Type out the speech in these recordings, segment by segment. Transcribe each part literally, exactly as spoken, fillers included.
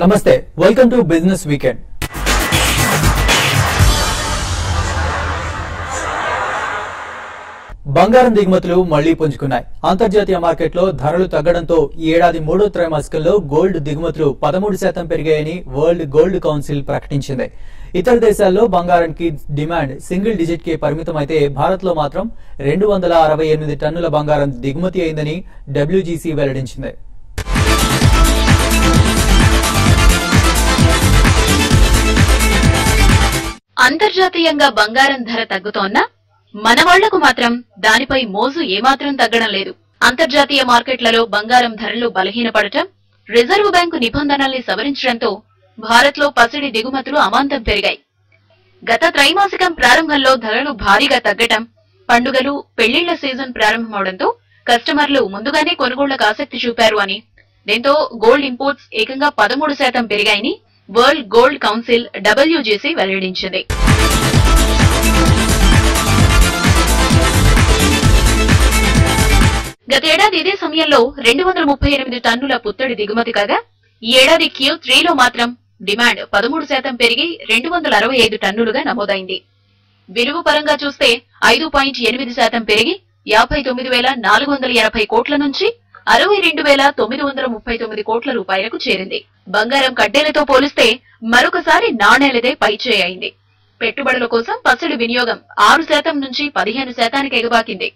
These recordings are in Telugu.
నమస్తే, వెల్కమ్ టు బిజినెస్ వీకెండ్. బంగారం దిగుమతులు మళ్లీ పుంజుకున్నాయి. అంతర్జాతీయ మార్కెట్లో ధరలు తగ్గడంతో ఈ ఏడాది మూడో త్రైమాసికంలో గోల్డ్ దిగుమతులు పదమూడు శాతం పెరిగాయని వరల్డ్ గోల్డ్ కౌన్సిల్ ప్రకటించింది. ఇతర దేశాల్లో బంగారానికి డిమాండ్ సింగిల్ డిజిట్ కే పరిమితమైతే భారత్ లో మాత్రం రెండు వందల అరవై ఎనిమిది టన్నుల బంగారం దిగుమతి అయిందని డబ్ల్యూజీసీ వెల్లడించింది. అంతర్జాతీయంగా బంగారం ధర తగ్గుతోన్నా మన వాళ్లకు మాత్రం దానిపై మోజు ఏమాత్రం తగ్గడం లేదు. అంతర్జాతీయ మార్కెట్లలో బంగారం ధరలు బలహీనపడటం, రిజర్వు బ్యాంకు నిబంధనల్ని సవరించడంతో భారత్ లో పసిడి దిగుమతులు అమాంతం పెరిగాయి. గత త్రైమాసికం ప్రారంభంలో ధరలు భారీగా తగ్గటం, పండుగలు, పెళ్లిళ్ల సీజన్ ప్రారంభమవడంతో కస్టమర్లు ముందుగానే కొనుగోళ్లకు ఆసక్తి చూపారు అని, దీంతో గోల్డ్ ఇంపోర్ట్స్ ఏకంగా పదమూడు శాతం పెరిగాయని వరల్డ్ గోల్డ్ కౌన్సిల్ డబ్ల్యూజీసీ వెల్లడించింది. గతేడాది ఇదే సమయంలో రెండు వందల ముప్పై ఎనిమిది టన్నుల పుత్తడి దిగుమతి కాగా, ఈ ఏడాది క్యూ త్రీలో మాత్రం డిమాండ్ పదమూడు శాతం పెరిగి రెండు వందల అరవై ఐదు టన్నులుగా నమోదైంది. విలువ పరంగా చూస్తే ఐదు పాయింట్ ఎనిమిది శాతం పెరిగి యాభై తొమ్మిది వేల నాలుగు వందల ఎనభై కోట్ల నుంచి అరవై రెండు వేల తొమ్మిది వందల ముప్పై తొమ్మిది కోట్ల రూపాయలకు చేరింది. బంగారం కడ్డేలతో పోలిస్తే మరొకసారి నాణేలదే పైచేయి అయింది. పెట్టుబడుల కోసం పసిడి వినియోగం ఆరు శాతం నుంచి పదిహేను శాతానికి ఎగబాకింది.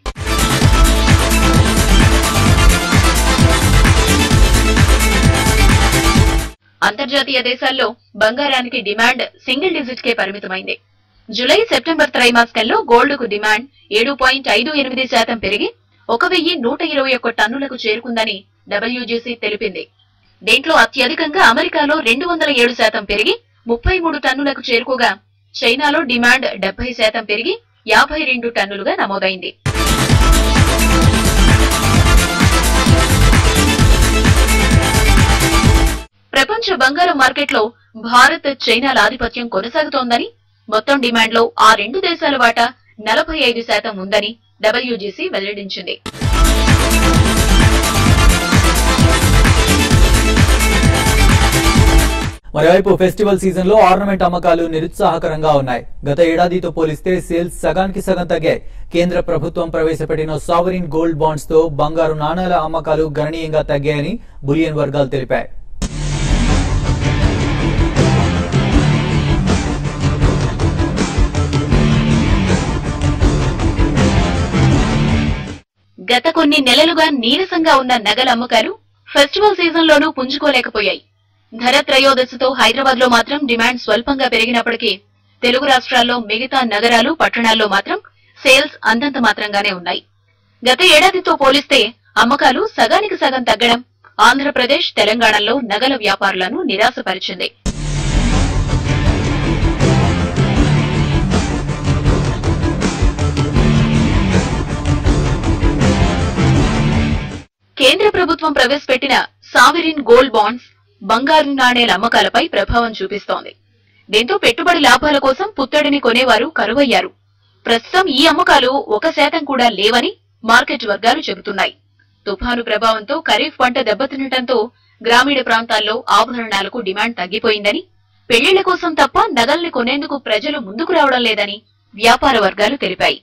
అంతర్జాతీయ దేశాల్లో బంగారానికి డిమాండ్ సింగిల్ డిజిట్ కే పరిమితమైంది. జులై సెప్టెంబర్ త్రైమాసికంలో గోల్డ్ కు డిమాండ్ ఏడు పాయింట్ ఐదు ఎనిమిది శాతం పెరిగి ఒక వెయ్యి నూట ఇరవై ఒక్క టన్నులకు చేరుకుందని డబ్ల్యూజీసీ తెలిపింది. దీంట్లో అత్యధికంగా అమెరికాలో రెండు వందల ఏడు శాతం పెరిగి ముప్పై మూడు టన్నులకు చేరుకోగా, చైనాలో డిమాండ్ డెబ్బై శాతం పెరిగి యాభై రెండు టన్నులుగా నమోదైంది. ప్రపంచ బంగారం మార్కెట్లో భారత్, చైనాల ఆధిపత్యం కొనసాగుతోందని, మొత్తం డిమాండ్ లో ఆ రెండు దేశాల వాటా నలభై ఐదు శాతం ఉందని డబ్ల్యూజీసీ వెల్లడించింది. మరోవైపు ఫెస్టివల్ సీజన్ లో ఆర్నమెంట్ అమ్మకాలు నిరుత్సాహకరంగా ఉన్నాయి. గత ఏడాదితో పోలిస్తే సేల్స్ సగానికి సగం తగ్గాయి. కేంద్ర ప్రభుత్వం ప్రవేశపెట్టిన సావరిన్ గోల్డ్ బాండ్స్ తో బంగారు నాణేల అమ్మకాలు గణనీయంగా తగ్గాయని బులియన్ వర్గాలు తెలిపాయి. గత కొన్ని నెలలుగా నీరసంగా ఉన్న నగల అమ్మకాలు ఫెస్టివల్ సీజన్ లోనూ పుంజుకోలేకపోయాయి. ధర త్రయోదశితో హైదరాబాద్ లో మాత్రం డిమాండ్ స్వల్పంగా పెరిగినప్పటికీ తెలుగు రాష్ట్రాల్లో మిగతా నగరాలు, పట్టణాల్లో మాత్రం సేల్స్ అంతంత మాత్రంగానే ఉన్నాయి. గత ఏడాదితో పోలిస్తే అమ్మకాలు సగానికి సగం తగ్గడం ఆంధ్రప్రదేశ్, తెలంగాణలో నగల వ్యాపారులను నిరాశపరిచింది. కేంద్ర ప్రభుత్వం ప్రవేశపెట్టిన సావరిన్ గోల్డ్ బాండ్స్ బంగారు నాణేల అమ్మకాలపై ప్రభావం చూపిస్తోంది. దీంతో పెట్టుబడి లాభాల కోసం పుత్తడిని కొనేవారు కరువయ్యారు. ప్రస్తుతం ఈ అమ్మకాలు ఒక శాతం కూడా లేవని మార్కెట్ వర్గాలు చెబుతున్నాయి. తుఫాను ప్రభావంతో ఖరీఫ్ పంట దెబ్బతినడంతో గ్రామీణ ప్రాంతాల్లో ఆభరణాలకు డిమాండ్ తగ్గిపోయిందని, పెళ్లిళ్ల కోసం తప్ప నగల్ని కొనేందుకు ప్రజలు ముందుకు రావడం లేదని వ్యాపార వర్గాలు తెలిపాయి.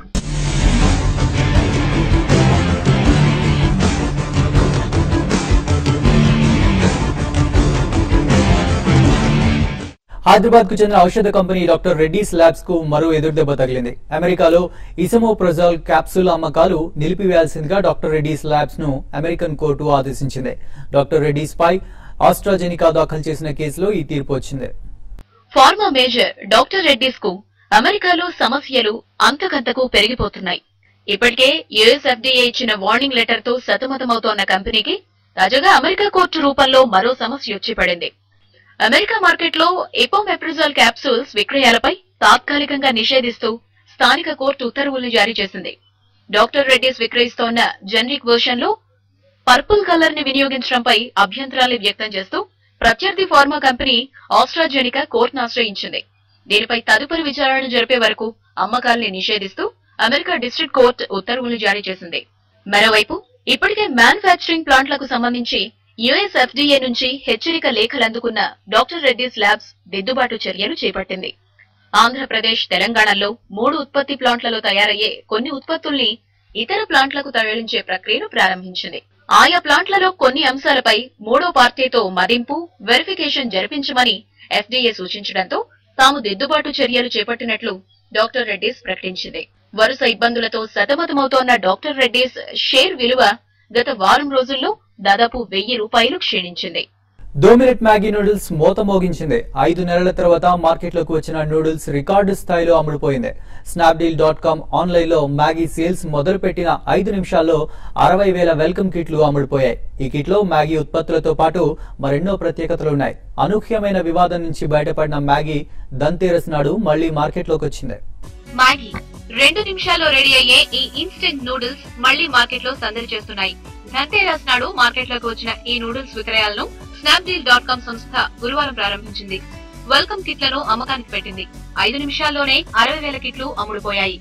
హైదరాబాద్ కు చెందిన ఔషధ కంపెనీ డాక్టర్ రెడ్డీస్ ల్యాబ్స్ కు మరో ఎదురుదెబ్బ తగిలింది. అమెరికాలో ఇసమోప్రజోల్ క్యాప్సూల్ అమ్మకాలు నిలిపివేయాల్సిందిగా డాక్టర్ రెడ్డీస్ ల్యాబ్స్ ను అమెరికన్ కోర్టు ఆదేశించింది. డాక్టర్ రెడ్డీస్ పై ఆస్ట్రాజెనికా దాఖలు చేసిన కేసులో ఈ తీర్పు వచ్చింది. ఫార్మా మేజర్ డాక్టర్ రెడ్డీస్ కు అమెరికాలో సమస్యలు అంతకంతకు పెరిగిపోతున్నాయి. ఇప్పటికే యుఎస్ఎఫ్డీఏ ఇచ్చిన వార్నింగ్ లెటర్ తో సతమతమవుతోన్న కంపెనీకి తాజాగా అమెరికా కోర్టు రూపంలో మరో సమస్య వచ్చి పడింది. అమెరికా మార్కెట్లో ఎపోమెప్రిజోల్ క్యాప్సూల్స్ విక్రయాలపై తాత్కాలికంగా నిషేధిస్తూ స్థానిక కోర్టు ఉత్తర్వులు జారీ చేసింది. డాక్టర్ రెడ్డీస్ విక్రయిస్తోన్న జెనరిక్ వర్షన్ లో పర్పుల్ కలర్ ని వినియోగించడంపై అభ్యంతరాలు వ్యక్తం చేస్తూ ప్రత్యర్థి ఫార్మా కంపెనీ ఆస్ట్రాజెనికా కోర్టును ఆశ్రయించింది. దీనిపై తదుపరి విచారణ జరిపే వరకు అమ్మకాల్ని నిషేధిస్తూ అమెరికా డిస్ట్రిక్ట్ కోర్టు ఉత్తర్వులు జారీ చేసింది. మరోవైపు ఇప్పటికే మ్యానుఫ్యాక్చరింగ్ ప్లాంట్లకు సంబంధించి యుఎస్ ఎఫ్డీఏ నుంచి హెచ్చరిక లేఖలందుకున్న డాక్టర్ రెడ్డీస్ ల్యాబ్స్ దిద్దుబాటు చర్యలు చేపట్టింది. ఆంధ్రప్రదేశ్, తెలంగాణలో మూడు ఉత్పత్తి ప్లాంట్లలో తయారయ్యే కొన్ని ఉత్పత్తుల్ని ఇతర ప్లాంట్లకు తరలించే ప్రక్రియను ప్రారంభించింది. ఆయా ప్లాంట్లలో కొన్ని అంశాలపై మూడో పార్టీతో మదింపు, వెరిఫికేషన్ జరిపించమని ఎఫ్డీఏ సూచించడంతో తాము దిద్దుబాటు చర్యలు చేపట్టినట్లు డాక్టర్ రెడ్డీస్ ప్రకటించింది. వరుస ఇబ్బందులతో సతమతమవుతోన్న డాక్టర్ రెడ్డీస్ షేర్ విలువ గత వారం రోజుల్లో దాదాపు వెయ్యి రూపాయలు క్షీణించింది. దో మినిట్ మ్యాగీ నూడిల్స్ మోత మోగించింది. ఐదు నెలల తర్వాత మార్కెట్లోకి వచ్చిన నూడిల్స్ రికార్డు స్థాయిలో అమ్ముడుపోయింది. స్నాప్డీల్ డాట్ కామ్ ఆన్లైన్ లో మ్యాగీ సేల్స్ మొదలుపెట్టిన ఐదు నిమిషాల్లో అరవై వేల వెల్కమ్ కిట్లు అమ్ముడుపోయాయి. ఈ కిట్లో మ్యాగీ ఉత్పత్తులతో పాటు మరెన్నో ప్రత్యేకతలున్నాయి. అనూహ్యమైన వివాదం నుంచి బయటపడిన మ్యాగీ ధన్తేరస్ నాడు మళ్లీ మార్కెట్లోకి వచ్చింది. మ్యాగీ రెండు నిమిషాల్లో రెడీ అయ్యే ఈ ఇన్స్టెంట్ నూడిల్స్ మళ్లీ మార్కెట్ లో సందడి చేస్తున్నాయి. ధన్తేరస్ నాడు మార్కెట్లోకి వచ్చిన ఈ నూడిల్స్ విక్రయాలను స్నాప్డీల్ డాట్ కామ్ సంస్థ గురువారం ప్రారంభించింది. వెల్కమ్ కిట్లను అమ్మకానికి పెట్టింది. ఐదు నిమిషాల్లోనే అరవై వేల కిట్లు అమ్ముడుపోయాయి.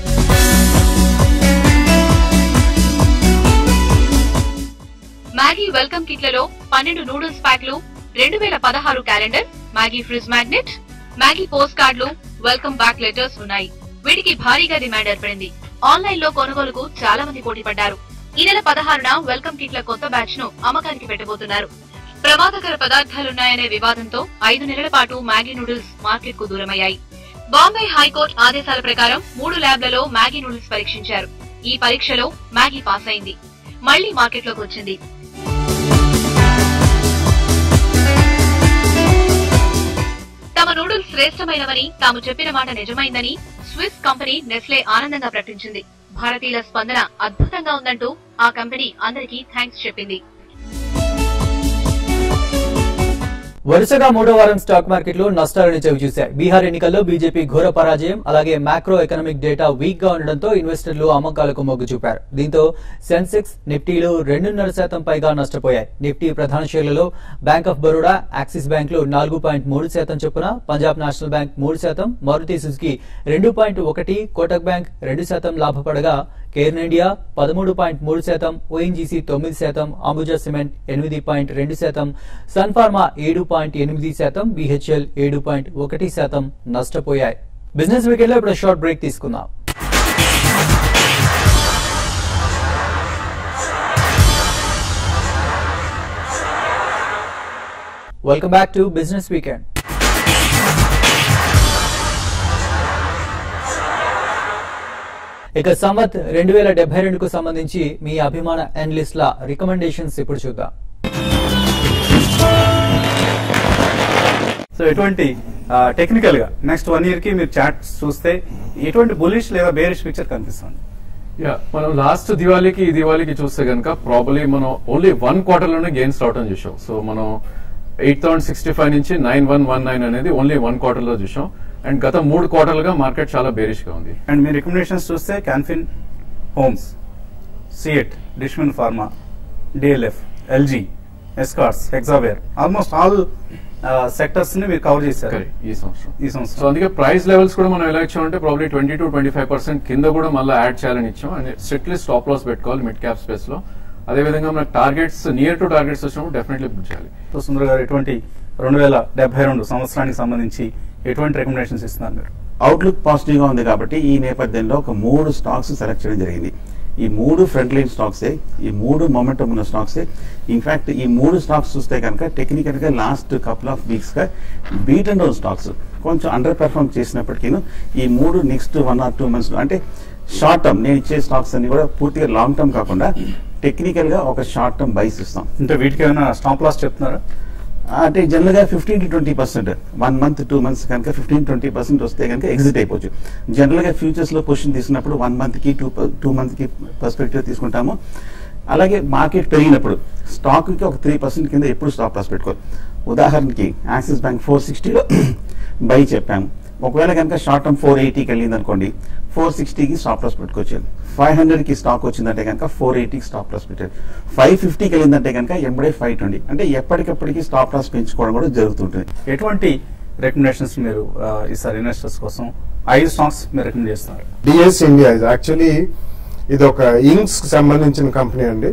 మ్యాగీ వెల్కమ్ కిట్లలో పన్నెండు నూడిల్స్ ప్యాక్లు, రెండు వేల పదహారు calendar, Maggi fridge magnet, Maggi post కార్డులు, వెల్కమ్ బ్యాక్ లెటర్స్ ఉన్నాయి. వీటికి భారీగా డిమాండ్ ఏర్పడింది. ఆన్లైన్ లో కొనుగోలుకు చాలా మంది పోటీ పడ్డారు. ఈ నెల పదహారున వెల్కమ్ కిట్ల కొత్త బ్యాచ్ ను అమ్మకానికి పెట్టబోతున్నారు. ప్రమాదకర పదార్థాలున్నాయనే వివాదంతో ఐదు నెలల పాటు మ్యాగీ నూడిల్స్ మార్కెట్ కు దూరమయ్యాయి. బాంబే హైకోర్టు ఆదేశాల ప్రకారం మూడు ల్యాబ్లలో మ్యాగీ నూడిల్స్ పరీక్షించారు. ఈ పరీక్షలో మ్యాగీ పాస్ అయింది. మళ్లీ మార్కెట్లోకి వచ్చింది. తమ నూడిల్స్ శ్రేష్టమైనవని, తాము చెప్పిన మాట నిజమైందని స్విస్ కంపెనీ నెస్లే ఆనందంగా ప్రకటించింది. భారతీయుల స్పందన అద్భుతంగా ఉందంటూ ఆ కంపెనీ అందరికీ థ్యాంక్స్ చెప్పింది. వరుసగా మూడో వారం స్టాక్ మార్కెట్లు నష్టాలను చవిచూశాయి. బీహార్ ఎన్నికల్లో బీజేపీ ఘోర పరాజయం, అలాగే మ్యాక్రో ఎకనామిక్ డేటా వీక్ గా ఉండడంతో ఇన్వెస్టర్లు అమ్మకాలకు మొగ్గు చూపారు. దీంతో సెన్సెక్స్, నిఫ్టీలు రెండున్నర శాతం పైగా నష్టపోయాయి. నిఫ్టీ ప్రధాన షేర్లలో బ్యాంక్ ఆఫ్ బరోడా, యాక్సిస్ బ్యాంకులు నాలుగు పాయింట్ మూడు శాతం చొప్పున, పంజాబ్ నేషనల్ బ్యాంక్ మూడు శాతం, మారుతి సుజుకి రెండు పాయింట్ ఒకటి, కోటక్ బ్యాంక్ రెండు శాతం లాభపడగా కేర్న్ ఇండియా పదమూడు పాయింట్ మూడు శాతం, ఓఎన్జీసీ తొమ్మిది శాతం, అంబుజా సిమెంట్ ఎనిమిది పాయింట్ రెండు శాతం, సన్ ఫార్మా ఏడు పాయింట్ ఎనిమిది శాతం, బీహెచ్ఎల్ ఏడు పాయింట్ ఒకటి శాతం నష్టపోయాయి. బిజినెస్ వీకెండ్ లో ఇప్పుడు షార్ట్ బ్రేక్ తీసుకుందాం. Welcome back to business weekend. ఇక సంవత్ రెండు వేల డెబ్బై రెండుకు సంబంధించి మీ అభిమాన అనలిస్ట్ల రికమెండేషన్స్ ఇప్పుడు చూద్దాం. సో ఎటువంటి టెక్నికల్ గా నెక్స్ట్ వన్ ఇయర్ కి మీరు చార్ట్స్ చూస్తే ఎటువంటి బులిష్ లేదా బేరిష్ పిక్చర్ కనిపిస్తుంది? యా, మనం లాస్ట్ దివాళీకి ఈ దివాళీకి చూస్తే కనుక ప్రాబబ్లీ మనం ఓన్లీ వన్ క్వార్టర్ లోనే గెయిన్స్ రావడం చూసాం. సో మనం ఎయిట్ థౌసండ్ సిక్స్టీ ఫైవ్ నుంచి నైన్ వన్ వన్ నైన్ అనేది ఓన్లీ వన్ క్వార్టర్ లో చూసాం. అండ్ గత మూడు క్వార్టర్లుగా మార్కెట్ చాలా బేరిష్ గా ఉంది. అండ్ మీ రికమెండేషన్స్ చూస్తే Canfin Homes, CEAT, Dishman pharma, DLF, LG, Escorts, Hexaware, almost all sectors ని మీరు కవర్ చేశారు ఈ సంవత్సరం ఈ సంవత్సరం సో అందుకే ప్రైస్ లెవెల్స్ కూడా మనం ఎలా ఇచ్చామంటే probably twenty two twenty five percent కింద కూడా మళ్ళీ యాడ్ చేయాలని ఇచ్చాం. అండ్ స్ట్రిక్ట్లీ స్టాప్ లాస్ పెట్టుకోవాలి మిడ్ క్యాప్ స్పేస్ లో. అదేవిధంగా మనకు టార్గెట్స్ నియర్ టు టార్గెట్స్ వచ్చినప్పుడు డెఫినెట్లీ బుక్ చేయాలి. సో సుందర్ గారు, ఎటువంటి రెండు వేల డెబ్బై రెండు సంవత్సరానికి సంబంధించి ఎటువంటి రికమెండేషన్స్ ఇస్తున్నారు మీరు? అవుట్లుక్ పాజిటివ్ గా ఉంది కాబట్టి ఈ నేపథ్యంలో ఒక మూడు స్టాక్స్ సెలెక్ట్ చేయడం జరిగింది. ఈ మూడు ఫ్రంట్ లైన్ స్టాక్సే, ఈ మూడు మొమెంటం ఉన్న స్టాక్సే. ఇన్ఫాక్ట్ ఈ మూడు స్టాక్స్ చూస్తే కనుక టెక్నికల్ గా లాస్ట్ కపుల్ ఆఫ్ వీక్స్ గా బీట్ అండ్ డౌన్ స్టాక్స్ కొంచెం అండర్ పెర్ఫార్మ్ చేసినప్పటికీ ఈ మూడు next one or two months అంటే షార్ట్ టర్మ్ నేను ఇచ్చే స్టాక్స్ అన్ని కూడా పూర్తిగా లాంగ్ టర్మ్ కాకుండా టెక్నికల్ గా ఒక షార్ట్ టర్మ్ బైస్ ఇస్తాం. అంటే వీటికి ఏమైనా స్టాప్ లాస్ చెప్తున్నారా? అంటే జనరల్ గా fifteen to twenty percent one month two months కనుక ఫిఫ్టీన్ ట్వంటీ పర్సెంట్ వస్తే కనుక ఎగ్జిట్ అయిపోవచ్చు. జనరల్ గా ఫ్యూచర్స్ లో పొజిషన్ తీసుకున్నప్పుడు వన్ మంత్ కి టూ టూ మంత్ కి పర్స్పెక్టివ్ తీసుకుంటాము. అలాగే మార్కెట్ పెరిగినప్పుడు స్టాక్ కి ఒక త్రీ పర్సెంట్ కింద ఎప్పుడు స్టాప్ లాస్ పెట్టుకోవాలి. ఉదాహరణకి యాక్సిస్ బ్యాంక్ ఫోర్ సిక్స్టీలో బై చెప్పాము. ఒకవేళ కనుక షార్ట్ టర్మ్ ఫోర్ ఎయిటీకి వెళ్ళింది అనుకోండి, ఫోర్ సిక్స్టీకి స్టాప్ లాస్ పెట్టుకోవచ్చు. ఫైవ్ హండ్రెడ్ కి స్టాక్ వచ్చిందంటే కనుక ఫోర్ ఎయిటీకి స్టాప్ లాస్ పెట్టారు. ఫైవ్ ఫిఫ్టీకి వెళ్ళిందంటే కనుక ఎంబడే ఫైవ్ ట్వంటీ అంటే ఎప్పటికప్పటికి స్టాప్ లాస్ పెంచుకోవడం కూడా జరుగుతుంటుంది. ఎటువంటి రికమెండేషన్స్ మీరు ఈసారి ఇన్వెస్టర్స్ కోసం ఐదు స్టాక్స్ మీరు రికమెండ్ చేస్తున్నారు? డిఎస్ ఇండియా ఇది యాక్చువల్లీ ఇది ఒక ఇంక్స్ కి సంబంధించిన కంపెనీ అండి.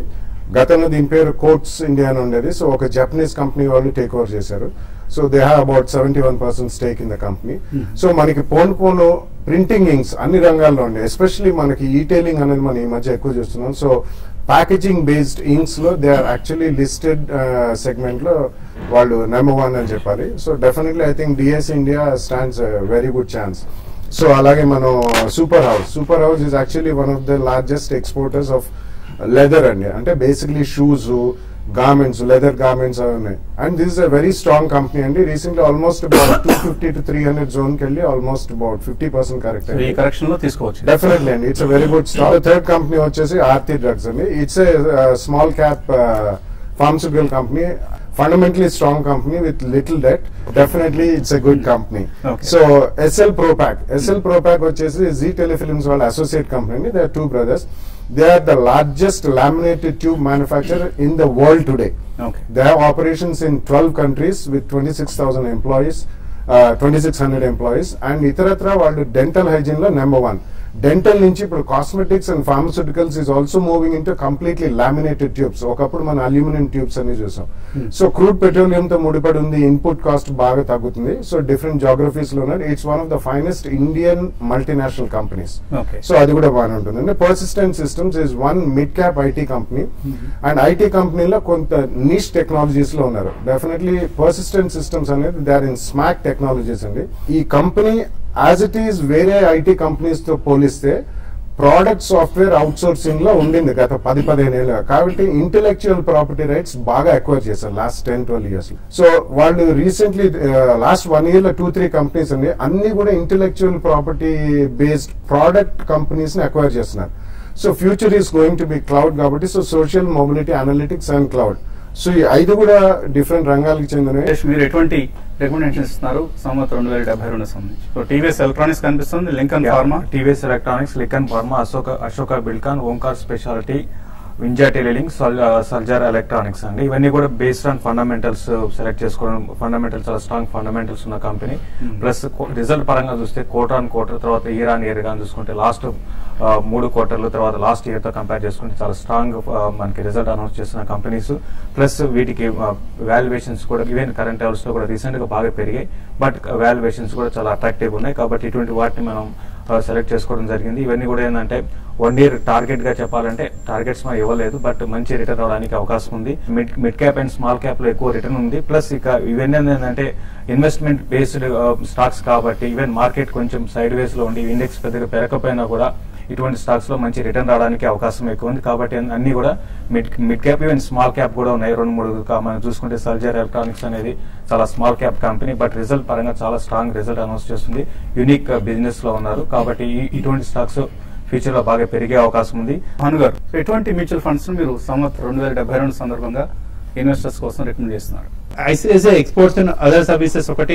గతంలో దీని పేరు కోట్స్ ఇండియా అని ఉండేది. సో ఒక జపనీస్ కంపెనీ వాళ్ళు టేక్ ఓవర్ చేశారు. So they have about seventy one percent stake in the company. So మనకి పోను పోను ప్రింటింగ్ ఇంక్స్ అన్ని రంగాల్లో ఉండే, ఎస్పెషలీ మనకి ఈటైలింగ్ అనేది మనం ఈ మధ్య ఎక్కువ చూస్తున్నాం. సో ప్యాకేజింగ్ బేస్డ్ ఇంక్స్ లో they are actually listed segment లో వాళ్ళు నెంబర్ వన్ అని చెప్పాలి. So definitely I think DS India stands very good chance. So అలాగే మనం Super House Super House is actually one of the largest exporters of leather అండి, అంటే basically shoes, garments, leather garments అవి ఉన్నాయి. And this is a very strong company అండి. Recently almost about two fifty to three hundred zone కి వెళ్ళి almost about fifty percent correct ఈ కరెక్షన్ లో తీసుకోవచ్చు. డెఫినెట్లీ అండి, it's a very good stock. Third company వచ్చేసి ఆర్తి డ్రగ్స్ అండి. It's a small cap pharmaceutical company, fundamentally strong company with little debt. Definitely it's a good company. Okay. So S L Propack S L Propack వచ్చేసి Z Telefilms వాళ్ళ associate company. They are two brothers. They are the largest laminated tube manufacturer in the world today. Okay. They have operations in twelve countries with twenty-six thousand employees, uh, twenty-six hundred employees, and ఇతరత్ర వాళ్ళు dental hygiene లో number one. డెంటల్ నుంచి ఇప్పుడు cosmetics and pharmaceuticals is also moving in to completely laminated tubes. ఒకప్పుడు మన అల్యూమినియం ట్యూబ్స్ అని చూసాం. సో క్రూడ్ పెట్రోలియం తో ముడిపడి ఉంది, ఇన్పుట్ కాస్ట్ బాగా తగ్గుతుంది. సో డిఫరెంట్ జాగ్రఫీస్ లో ఉన్నారు. It's one of the finest Indian multinational companies. So అది కూడా బాగానే ఉంటుంది. అంటే Persistent Systems is one mid cap IT company, and IT కంపెనీలో కొంత నిష్ టెక్నాలజీస్ లో ఉన్నారు. డెఫినెట్లీ పర్సిస్టెంట్ సిస్టమ్స్ అనేది they are in SMAC technologies అండి. ఈ కంపెనీ యాజ్ ఇట్ ఈస్ వేరే ఐటీ కంపెనీస్ తో పోలిస్తే ప్రోడక్ట్ సాఫ్ట్వేర్ అవుట్ సోర్సింగ్ లో ఉండింది గత పది పదిహేను ఏళ్ళ. కాబట్టి ఇంటెలెక్చువల్ ప్రాపర్టీ రైట్స్ బాగా ఎక్వైర్ చేశారు last ten twelve years. So వాళ్ళు రీసెంట్లీ లాస్ట్ వన్ ఇయర్ లో టూ త్రీ కంపెనీస్ అండి అన్ని కూడా intellectual property based product companies ని ఎక్వైర్ చేస్తున్నారు. So future is going to be cloud కాబట్టి, so social mobility, analytics and cloud. So ఈ ఐదు కూడా డిఫరెంట్ రంగాలకు చెందినవి. మీరు ఎటువంటి రికమెండేషన్ ఇస్తున్నారు సంవత్సరం రెండు వేల డెబ్బై రెండు సంబంధించి? సో టీవీఎస్ ఎలక్ట్రానిక్స్ కనిపిస్తుంది, Lincoln Pharma, TVS Electronics, Lincoln Pharma, Ashoka Ashoka Buildcon, Omkar Speciality, Vindhya Telelink, Salzer Electronics అండి. ఇవన్నీ కూడా బేస్డ్ ఆన్ ఫండమెంటల్స్ సెలెక్ట్ చేసుకోవడం. ఫండమెంటల్స్ చాలా స్ట్రాంగ్ ఫండమెంటల్స్ ఉన్న కంపెనీ. ప్లస్ రిజల్ట్ పరంగా చూస్తే క్వార్టర్ ఆన్ క్వార్టర్, తర్వాత ఇయర్ ఆన్ ఇయర్ గా చూసుకుంటే లాస్ట్ మూడు క్వార్టర్లు తర్వాత లాస్ట్ ఇయర్ తో కంపేర్ చేసుకుంటే చాలా స్ట్రాంగ్ మనకి రిజల్ట్ అనౌన్స్ చేస్తున్న కంపెనీస్. ప్లస్ వీటికి వాల్యుయేషన్స్ కూడా ఈవెన్ కరెంట్ లెవెల్స్ లో కూడా రీసెంట్ గా బాగా పెరిగాయి, బట్ వాల్యుయేషన్స్ కూడా చాలా అట్రాక్టివ్ ఉన్నాయి. కాబట్టి ఇటువంటి వాటిని మనం సెలెక్ట్ చేసుకోవడం జరిగింది. ఇవన్నీ కూడా ఏంటంటే వన్ ఇయర్ టార్గెట్ గా చెప్పాలంటే టార్గెట్స్ మనం ఇవ్వలేదు, బట్ మంచి రిటర్న్ రావడానికి అవకాశం ఉంది. Mid mid cap and small cap లో ఎక్కువ రిటర్న్ ఉంది. ప్లస్ ఇక ఇవన్నీ ఏంటంటే ఇన్వెస్ట్మెంట్ బేస్డ్ స్టాక్స్ కాబట్టి ఈవెన్ మార్కెట్ కొంచెం సైడ్ వేస్ లో ఉండి ఇండెక్స్ పెద్దగా పెరగకపోయినా కూడా ఇటువంటి స్టాక్స్ లో మంచి రిటర్న్ రావడానికి అవకాశం ఎక్కువ ఉంది. కాబట్టి అన్ని కూడా mid mid cap even small cap కూడా ఉన్నాయి రెండు మూడు. మనం చూసుకుంటే సల్జర్ ఎలక్ట్రానిక్స్ అనేది చాలా small cap company, but result పరంగా చాలా స్ట్రాంగ్ రిజల్ట్ అనౌన్స్ చేస్తుంది. యూనిక్ బిజినెస్ లో ఉన్నారు కాబట్టి ఇటువంటి స్టాక్స్ ఫ్యూచర్ లో బాగా పెరిగే అవకాశం ఉంది. భాను గారు, ఎటువంటి మ్యూచువల్ ఫండ్స్ మీరు సంవత్సరం రెండు వేల డెబ్బై రెండు సందర్భంగా ఇన్వెస్టర్స్ కోసం రికమెండ్ చేస్తున్నారు? ICICI exports and other services ఒకటి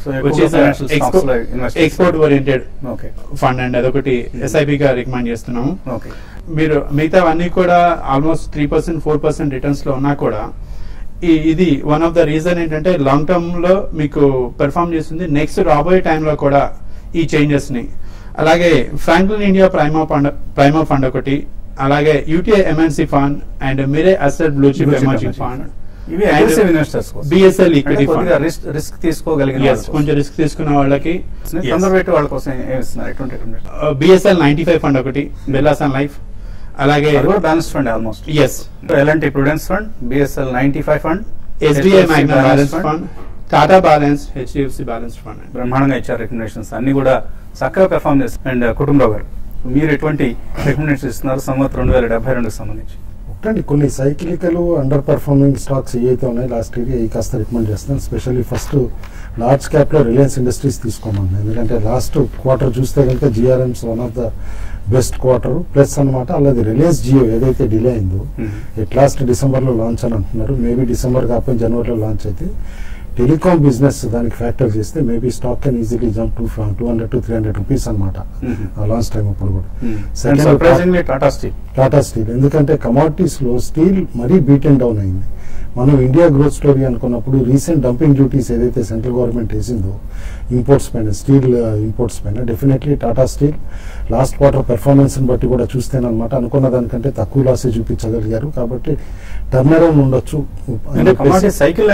ఎక్స్పోర్ట్ ఓరియంటెడ్ ఫండ్ అండ్ అదొకటి ఎస్ఐపి గా రికమెండ్ చేస్తున్నాము. మీరు మిగతా అన్ని కూడా almost three percent four percent returns లో ఉన్నా కూడా ఇది వన్ ఆఫ్ ద రీజన్ ఏంటంటే లాంగ్ టర్మ్ లో మీకు పెర్ఫార్మ్ చేస్తుంది. నెక్స్ట్ రాబోయే టైంలో కూడా ఈ చేంజెస్ ని, అలాగే Franklin India Prima fund Prima fund ఒకటి, అలాగే UTI MNC fund and Mirae Asset Blue Chip emerging fund, ఇవి అగ్రెసివ్ ఇన్వెస్టర్స్ కోసం BSL equity fund, risk risk తీసుకోగలిగిన కొంచెం రిస్క్ తీసుకున్న వాళ్ళకి కన్జర్వేటివ్ వాళ్ళ కోసం ఏమి ఇస్తున్నారు? ఎటువంటి బిఎస్ఎల్ నైన్టీ ఫైవ్ ఫండ్ ఒకటి, బిర్లాసన్ లైఫ్, అలాగే బ్యాలెన్స్ ఫండ్ ఆల్మోస్ట్ ఎస్ ఎలాంటి prudence fund, BSL ninety five fund, SBI Magna balance fund, Tata balance, HDFC balance fund. బ్రహ్మాండంగా ఇచ్చారు రికమెండేషన్స్, అన్ని కూడా చక్కగా పెర్ఫార్మ్ చేస్తారు. అండ్ కుటుంబరావు గారు, మీరు ఎటువంటి రికమెండేషన్ ఇస్తున్నారు సంవత్సరం రెండు వేల డెబ్బై రెండుకి సంబంధించి? ఒకటండి, కొన్ని సైక్లికల్ అండర్ పర్ఫార్మింగ్ స్టాక్స్ ఏవైతే ఉన్నాయో లాస్ట్ ఇయర్ అవి కాస్త రికమెండ్ చేస్తున్నాను. స్పెషల్లీ ఫస్ట్ లార్జ్ క్యాప్ లో రిలయన్స్ ఇండస్ట్రీస్ తీసుకోమని, ఎందుకంటే లాస్ట్ క్వార్టర్ చూస్తే కనుక GRMs one of the best quarter plus అనమాట. అలాగే రిలయన్స్ జియో ఏదైతే డిలే అయిందో ఎట్ లాస్ట్ డిసెంబర్ లో లాంచ్ అని అంటున్నారు, మేబీ డిసెంబర్ కాకపోతే జనవరిలో లాంచ్ అయితే టెలికాం బిజినెస్ దానికి ఫ్యాక్టర్ చేస్తే maybe stock can easily jump to two hundred to three hundred rupees అనమాట లాస్ట్ టైం అప్పుడు కూడా. Surprisingly Tata steel Tata steel ఎందుకంటే కమాడిటీస్ లో స్టీల్ మరీ బీట్ అండ్ డౌన్ అయింది. మనం ఇండియా గ్రోత్ స్టోరీ అనుకున్నప్పుడు రీసెంట్ డంపింగ్ డ్యూటీస్ ఏదైతే సెంట్రల్ గవర్నమెంట్ వేసిందో ఇంపోర్ట్స్ పైన స్టీల్ ఇంపోర్ట్స్ పైన definitely Tata steel last quarter performance బట్టి కూడా చూస్తేనమాట అనుకున్న దానికంటే తక్కువ లాసే చూపించగలిగారు. కాబట్టి టర్న్ అరౌండ్ ఉండొచ్చు. సైకిల్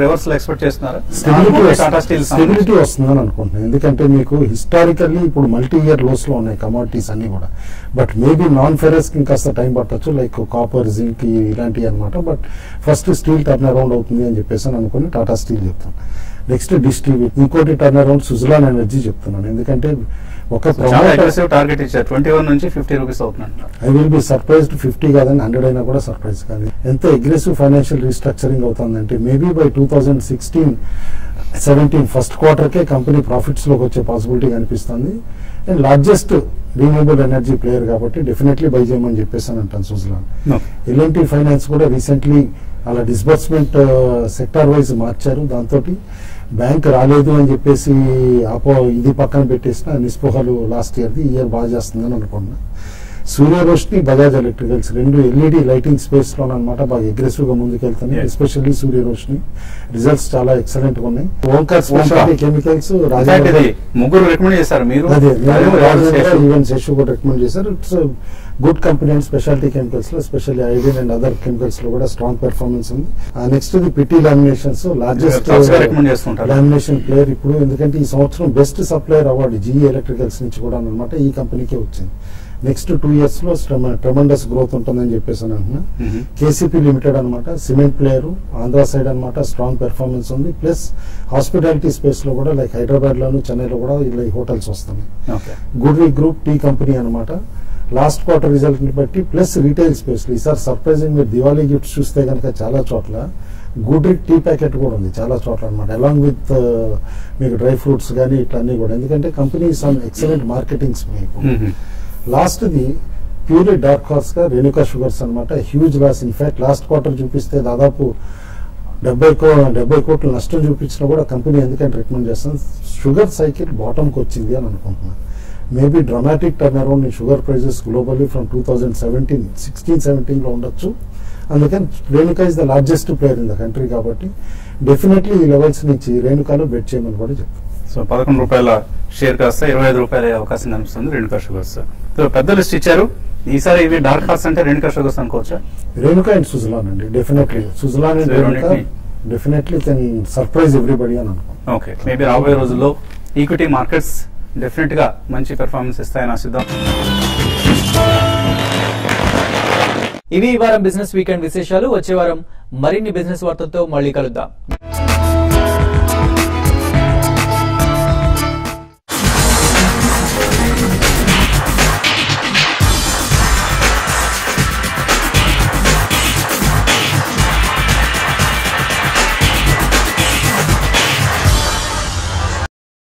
స్టెబిలిటీ వస్తుందని అనుకుంటున్నాను. ఎందుకంటే మీకు హిస్టారికల్లీ ఇప్పుడు మల్టీ ఇయర్ లోస్ లో ఉన్నాయి కమాడిటీస్ అన్ని కూడా. బట్ మేబీ నాన్ ఫెరస్ కి కాస్త టైం పట్టొచ్చు, లైక్ కాపర్ జింక్ ఇలాంటివి అనమాట. But first steel turn around అవుతుంది అని చెప్పేసి అని అనుకుని టాటా స్టీల్ చెప్తాను. నెక్స్ట్ డిస్ట్రిబ్యూట్ ఇంకోటి టర్న్ అరౌండ్ సుజలాన్ ఎనర్జీ చెప్తున్నాను. ఎందుకంటే ఒక టార్గెట్ ఇచ్చారు ట్వంటీ వన్ నుంచి ఫిఫ్టీ రూపీస్ అవుతున్నాడు. I will be surprised fifty కాదని హండ్రెడ్ అయినా కూడా సర్ప్రైజ్ కాదు. ఎంత అగ్రెసివ్ ఫైనాన్షియల్ రీస్ట్రక్చరింగ్ అవుతుందంటే maybe by two thousand sixteen seventeen first క్వార్టర్కే కంపెనీ ప్రాఫిట్స్ లోకి వచ్చే పాసిబిలిటీ కనిపిస్తుంది. And largest renewable energy player కాబట్టి డెఫినెట్లీ బై చేయమని చెప్పేసి అని అంటాను సుజలాన్. ఎల్ఎన్టీ ఫైనాన్స్ కూడా రీసెంట్లీ అలా డిస్బర్స్మెంట్ సెక్టార్ వైజ్ మార్చారు. దాంతో బ్యాంక్ రాలేదు అని చెప్పేసి ఆపో ఇది పక్కన పెట్టేసిన నిస్పృహలు లాస్ట్ ఇయర్ది ఈ ఇయర్ బాగా చేస్తుందని అనుకున్నా. సూర్య రోష్ని బజాజ్ ఎలక్ట్రికల్స్ రెండు ఎల్ఈడి లైటింగ్ స్పేస్ లో అనమాట బాగా అగ్రెసివ్ గా ముందుకెళ్తున్నాయి. ఎస్పెషల్లీ సూర్య రోష్ని రిజల్ట్స్ చాలా ఎక్సలెంట్ గా ఉన్నాయి. ఓంకార్ స్పెషాలిటీ కెమికల్స్ ముగ్గురు రికమెండ్ చేశారు మీరు, ఈవెన్ శశు కూడా రికమెండ్ చేశారు. It's good company and speciality chemicals లో especially iodine and other chemicals లో కూడా స్ట్రాంగ్ పెర్ఫార్మెన్స్ ఉంది. Next the Pitti laminations largest lamination player ఇప్పుడు, ఎందుకంటే ఈ సంవత్సరం best supplier award GE electricals నుంచి కూడా అనమాట ఈ కంపెనీకే వచ్చింది. నెక్స్ట్ టూ ఇయర్స్ లో ట్రెమండస్ గ్రోత్ ఉంటుందని చెప్పేసి అని అంటున్నా. కేసీపీ లిమిటెడ్ అనమాట సిమెంట్ ప్లేయర్ ఆంధ్ర సైడ్ అనమాట స్ట్రాంగ్ పెర్ఫార్మెన్స్ ఉంది. ప్లస్ హాస్పిటాలిటీ స్పేస్ లో కూడా లైక్ హైదరాబాద్ లోను చెన్నైలో కూడా ఇలా హోటల్స్ వస్తున్నాయి. గుడ్రీ గ్రూప్ టీ కంపెనీ అనమాట లాస్ట్ క్వార్టర్ రిజల్ట్ ని బట్టి ప్లస్ రీటైల్ స్పేస్ లో ఈసారి సర్ప్రైజింగ్ మీరు దివాళీ గిఫ్ట్స్ చూస్తే కనుక చాలా చోట్ల గుడ్రిక్ టీ ప్యాకెట్ కూడా ఉంది చాలా చోట్ల అనమాట, అలాంగ్ విత్ మీకు డ్రై ఫ్రూట్స్ కానీ ఇట్లన్నీ కూడా. ఎందుకంటే కంపెనీ సమ్ ఎక్సలెంట్ మార్కెటింగ్స్ మీకు. Last the purely dark horse గా రేణుకా షుగర్స్ అనమాట huge loss. In fact last quarter చూపిస్తే దాదాపు డెబ్బై కో డెబ్బై కోట్ల నష్టం చూపించినా కూడా కంపెనీ ఎందుకంటే రికమెండ్ చేస్తాను షుగర్ సైకిల్ బాటంకి వచ్చింది అని అనుకుంటున్నాను. Maybe dramatic turn around in sugar prices globally from two thousand seventeen sixteen seventeen లో ఉండొచ్చు. అందుకని Renuka is the largest player in the country కాబట్టి డెఫినెట్లీ ఈ లెవెల్స్ నుంచి రేణుకాలో బెట్ చేయమని కూడా చెప్తాను. సో పదకొండు రూపాయల షేర్ కాస్త ఇరవై ఐదు రూపాయల అవకాశం కనిపిస్తుంది రేణుకా షుగర్స్. సో పెద్ద లిస్ట్ ఇచ్చారు. ఈసారి ఇవి డార్క్ హార్స్ అంటే రేణుకా షుగర్స్ అనుకోవచ్చా? రేణుకా అండ్ సుజలాన్ అండి definitely. Suzlon and Renuka definitely can surprise everybody అని అనుకుంటున్నాను. ఓకే, మేబీ రాబోయే రోజుల్లో ఈక్విటీ మార్కెట్స్ డెఫినెట్ గా మంచి పెర్ఫార్మెన్స్ ఇస్తాయని ఆశిద్దాం. ఇవి ఈ వారం బిజినెస్ వీకెండ్ విశేషాలు. వచ్చే వారం మరిన్ని బిజినెస్ వార్తలతో మళ్ళీ కలుద్దాం.